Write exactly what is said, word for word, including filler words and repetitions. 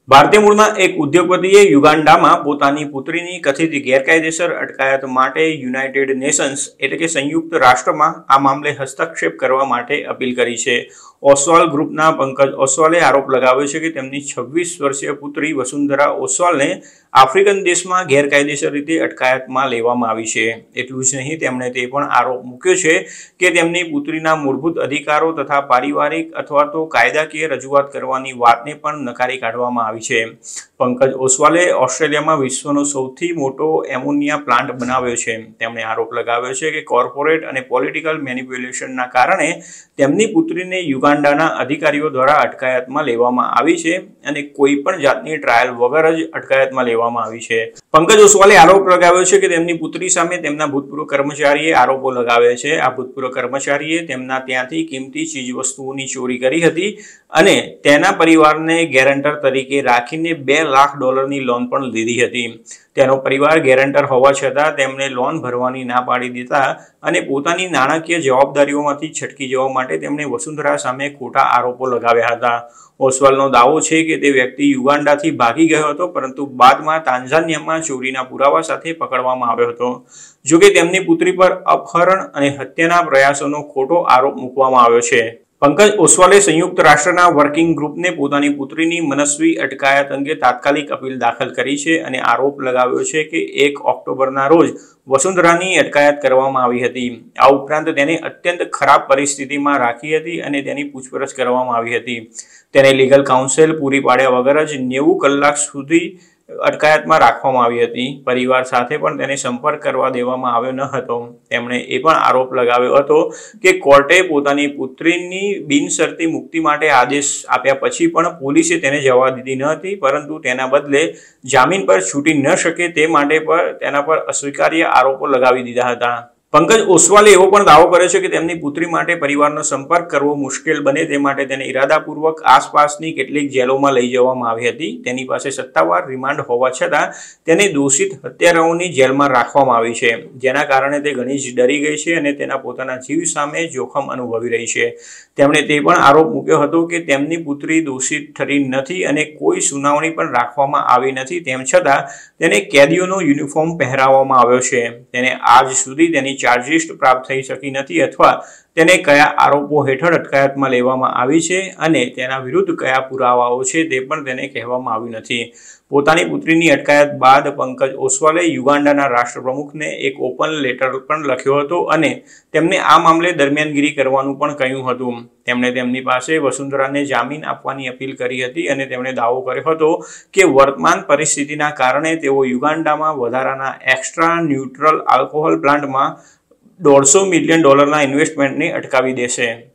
ભારતીય મૂળના એક ઉદ્યોગપતિએ યુગાન્ડામાં પોતાની પુત્રીની કથિત ગેરકાયદેસર અટકાયત માટે યુનાઇટેડ નેશન્સ એટલે કે સંયુક્ત રાષ્ટ્રમાં આ મામલે હસ્તક્ષેપ કરવા માટે અપીલ કરી છે। ઓસ્વાલ ગ્રુપના પંકજ ઓસ્વાલે આરોપ લગાવ્યો છે કે તેમની છવ્વીસ વર્ષીય પુત્રી વસુંધરા ઓસ્વાલને આફ્રિકન દેશમાં ગેરકાયદેસર રીતે અટકાયતમાં લેવામાં આવી છે। એટલું જ નહીં, તેમણે તે પણ આરોપ મૂક્યો છે કે તેમની પુત્રીના મૂળભૂત અધિકારો તથા પારિવારિક અથવા તો કાયદાકીય રજૂઆત કરવાની વાતને પણ નકારી કાઢવામાં આવી છે। પંકજ ઓસ્વાલે ઓસ્ટ્રેલિયામાં વિશ્વનો સૌથી મોટો એમોનિયા પ્લાન્ટ બનાવ્યો છે। તેમણે આરોપ લગાવ્યો છે કે કોર્પોરેટ અને પોલિટિકલ મેનિપ્યુલેશનના કારણે તેમની પુત્રીને યુગાન્ડાના અધિકારીઓ દ્વારા અટકાયતમાં લેવામાં આવી છે અને કોઈ પણ જાતની ટ્રાયલ વગર જ અટકાયતમાં લેવામાં આવી છે। પંકજ ઓસ્વાલે આરોપ લગાવ્યો છે કે તેમની પુત્રી સામે તેમના ભૂતપૂર્વ કર્મચારીએ આરોપો લગાવ્યા છે। આ ભૂતપૂર્વ કર્મચારીએ તેમના ત્યાંથી કિંમતી ચીજવસ્તુઓની ચોરી કરી હતી અને તેના પરિવારને ગેરંટર તરીકે રાખીને બે લાખ ડોલરની લોન પણ લીધી હતી। તેનો પરિવાર ગેરંટર હોવા છતાં તેમણે લોન ભરવાની ના પાડી દીધા અને પોતાની નાણાકીય જવાબદારીઓમાંથી છટકી જવા માટે તેમણે વસુંધરા સામે ખોટા આરોપો લગાવ્યા હતા। ઓસ્વાલનો દાવો છે કે તે વ્યક્તિ યુગાન્ડાથી ભાગી ગયો હતો, પરંતુ બાદમાં તાન્ઝાનિયામાં ચોરીના પુરાવા સાથે પકડવામાં આવ્યો હતો। જોકે તેમની પુત્રી પર અપહરણ અને હત્યાના પ્રયાસોનો ખોટો આરોપ મૂકવામાં આવ્યો છે। પંકજ ઓસ્વાલે સંયુક્ત રાષ્ટ્રના વર્કિંગ ગ્રુપને પોતાની પુત્રીની મનસ્વી અટકાયત અંગે તાત્કાલિક અપીલ દાખલ કરી છે અને આરોપ લગાવ્યો છે કે એક ઓક્ટોબરના રોજ વસુંધરાની અટકાયત કરવામાં આવી હતી। આ ઉપરાંત તેને અત્યંત ખરાબ પરિસ્થિતિમાં રાખી હતી અને તેની પૂછપરછ કરવામાં આવી હતી। તેને લીગલ કાઉન્સેલ પૂરી પાડ્યા વગર જ નેવું કલાક સુધી અટકાયતમાં રાખવામાં આવી હતી। પરિવાર સાથે પણ તેને સંપર્ક કરવા દેવામાં આવ્યો ન હતો। તેમણે એ પણ આરોપ લગાવ્યો હતો કે કોર્ટે પોતાની પુત્રીની બિનશરતી મુક્તિ માટે આદેશ આપ્યા પછી પણ પોલીસે તેને જવા દીધી ન હતી, પરંતુ તેના બદલે જામીન પર છૂટી ન શકે તે માટે પર તેના પર અસ્વીકાર્ય આરોપો લગાવી દીધા હતા। પંકજ ઓસ્વાલે એવો પણ દાવો કર્યો છે કે તેમની પુત્રી માટે પરિવારનો સંપર્ક કરવો મુશ્કેલ બને તે માટે તેને ઇરાદાપૂર્વક આસપાસની કેટલીક જેલોમાં લઈ જવામાં આવી હતી। તેની પાસે સત્તાવાર રિમાન્ડ હોવા છતાં તેને દોષિત હત્યારાઓની જેલમાં રાખવામાં આવી છે, જેના કારણે તે ઘણી જ ડરી ગઈ છે અને તેના પોતાના જીવ સામે જોખમ અનુભવી રહી છે। તેમણે તે પણ આરોપ મૂક્યો હતો કે તેમની પુત્રી દોષિત ઠરી નથી અને કોઈ સુનાવણી પણ રાખવામાં આવી નથી, તેમ છતાં તેને કેદીઓનો યુનિફોર્મ પહેરાવવામાં આવ્યો છે। તેને આજ સુધી તેની ચાર્જશીટ પ્રાપ્ત થઈ શકી નથી અથવા તેને કયા આરોપો હેઠળ અટકાયતમાં લેવામાં આવી છે અને તેના વિરુદ્ધ કયા પુરાવાઓ છે તે પણ તેને કહેવામાં આવ્યું નથી। પોતાની પુત્રીની અટકાયત બાદ પંકજ ઓસ્વાલે યુગાન્ડાના રાષ્ટ્રપ્રમુખને એક ઓપન લેટર પણ લખ્યો હતો અને તેમને આ મામલે દરમિયાનગીરી કરવાનું પણ કહ્યું હતું। તેમણે તેમની પાસે વસુંધરાને જામીન આપવાની અપીલ કરી હતી અને તેમણે દાવો કર્યો હતો કે વર્તમાન પરિસ્થિતિના કારણે તેઓ યુગાન્ડામાં વધારાના એક્સ્ટ્રા ન્યુટ્રલ આલ્કોહોલ પ્લાન્ટમાં દોઢસો મિલિયન ડોલરના ઇન્વેસ્ટમેન્ટને અટકાવી દેશે।